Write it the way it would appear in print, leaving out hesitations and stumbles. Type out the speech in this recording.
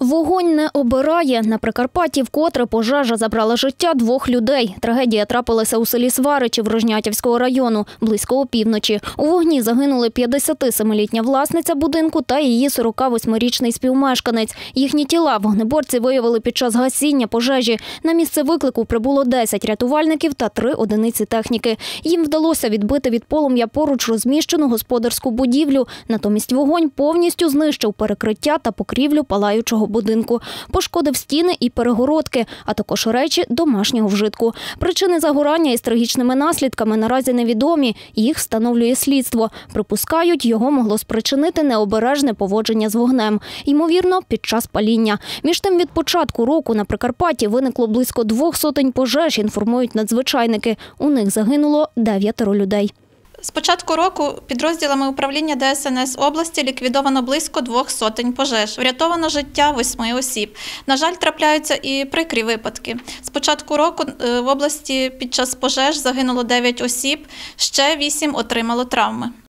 Вогонь не обирає. На Прикарпатті вкотре пожежа забрала життя 2 людей. Трагедія трапилася у селі Сваричів Рожнятівського району близько опівночі. У вогні загинули 57-літня власниця будинку та її 48-річний співмешканець. Їхні тіла вогнеборці виявили під час гасіння пожежі. На місце виклику прибуло 10 рятувальників та 3 одиниці техніки. Їм вдалося відбити від полум'я поруч розміщену господарську будівлю. Натомість вогонь повністю знищив перекриття та покрівлю палаючого будинку. Пошкодив стіни і перегородки, а також речі домашнього вжитку. Причини загорання із трагічними наслідками наразі невідомі. Їх встановлює слідство. Припускають, його могло спричинити необережне поводження з вогнем. Ймовірно, під час паління. Між тим, від початку року на Прикарпатті виникло близько 200 пожеж, інформують надзвичайники. У них загинуло 9 людей. З початку року підрозділами управління ДСНС області ліквідовано близько 200 пожеж. Врятовано життя 8 осіб. На жаль, трапляються і прикрі випадки. З початку року в області під час пожеж загинуло 9 осіб, ще 8 отримало травми.